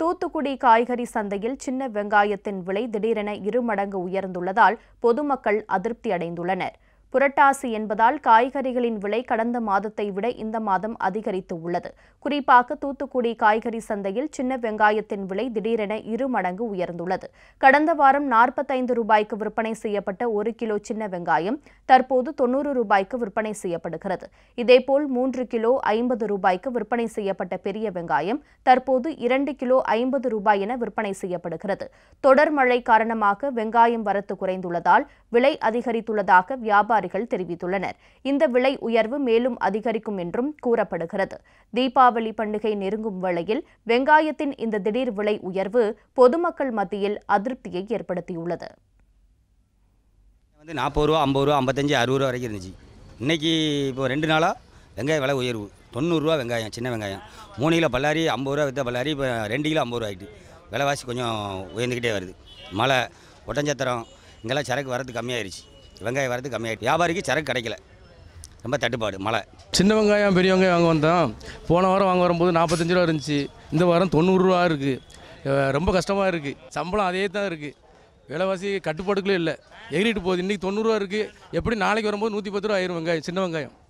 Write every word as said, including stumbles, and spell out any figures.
தூத்துக்குடி காய்கறி சந்தையில் சின்ன வெங்காயத்தின் விலை திடீரென இரு மடங்கு உயர்ந்துள்ளதால் பொதுமக்கள் அதிருப்தி அடைந்துள்ளனர். புரட்டாசி என்பதால் காய்கறிகளின் விலை கடந்த மாதத்தை விட இந்த மாதம் அதிகரித்து உள்ளது. குறிப்பாக தூத்துக்குடி காய்கறி சந்தையில் சின்ன வெங்காயத்தின் விலை திடீரென இரு மடங்கு உயர்ந்துள்ளது. கடந்த வாரம் நாற்பத்தைந்து ரூபாய்க்கு விற்பனை செய்யப்பட்ட ஒரு கிலோ சின்ன வெங்காயம் தற்போது தொன்னூறு ரூபாய்க்கு விற்பனை செய்யப்படுகிறது. இதேபோல் மூன்று கிலோ ஐம்பது ரூபாய்க்கு விற்பனை செய்யப்பட்ட பெரிய வெங்காயம் தற்போது இரண்டு கிலோ ஐம்பது ரூபாய் என விற்பனை செய்யப்படுகிறது. தொடர் மழை காரணமாக வெங்காயம் வரத்து குறைந்துள்ளதால் விலை அதிகரித்துள்ளதாக வியாபாரி தெரிவித்துள்ளனர். இந்த விலை உயர்வு மேலும் அதிகரிக்கும் என்றும் கூறப்படுகிறது. தீபாவளி பண்டிகை நெருங்கும் வேளையில் வெங்காயத்தின் இந்த திடீர் விலை உயர்வு பொதுமக்கள் மத்தியில் அதிருப்தியை ஏற்படுத்தியுள்ளது. வந்து நாற்பது ரூபா ஐம்பது ரூபா ஐம்பத்தஞ்சு அறுபது ரூபா வரைக்கும் இருந்துச்சு. இன்னைக்கு இப்போ ரெண்டு நாளாக வெங்காய விலை உயர்வு. தொண்ணூறுரூவா வெங்காயம், சின்ன வெங்காயம். மூணு கிலோ பல்லாரி ஐம்பது ரூபா விற்ற பல்லாரி இப்போ ரெண்டு கிலோ ஐம்பது ரூபா ஆகிட்டு விலைவாசி கொஞ்சம் உயர்ந்துக்கிட்டே வருது. மழை, ஒட்டஞ்சத்திரம் இங்கெல்லாம் சரக்கு வரது கம்மியாயிருச்சு. வெங்காயம் வரது கம்மியாகிட்டு வியாபாரிக்கு சரக்கு கிடைக்கல. ரொம்ப தட்டுப்பாடு. மழை. சின்ன வெங்காயம் பெரிய வெங்காயம் வாங்க வந்தோம். போன வாரம் வாங்க வரும்போது நாற்பத்தஞ்சு ரூபா இருந்துச்சு. இந்த வாரம் தொண்ணூறுரூவா இருக்குது. ரொம்ப கஷ்டமாக இருக்குது. சம்பளம் அதே தான் இருக்குது. விலைவாசி கட்டுப்பாடுக்குள்ளே இல்லை, எகிரிட்டு போகுது. இன்றைக்கி தொண்ணூறுரூவா இருக்குது. எப்படி நாளைக்கு வரும்போது நூற்றி பத்து ரூபா ஆயிரும் வெங்காயம், சின்ன வெங்காயம்.